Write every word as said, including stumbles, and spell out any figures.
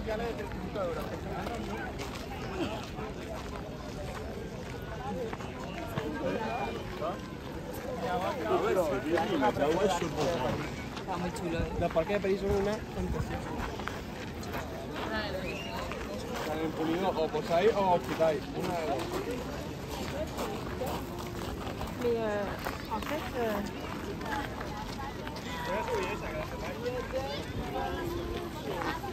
especiales de treinta y cinco euros. Está muy chulo. Los parques de París son una fantasía. En el pulido o posáis o os quitáis. Una de dos. Mais euh, en fait, euh... Voy a subir esa, que la sepáis.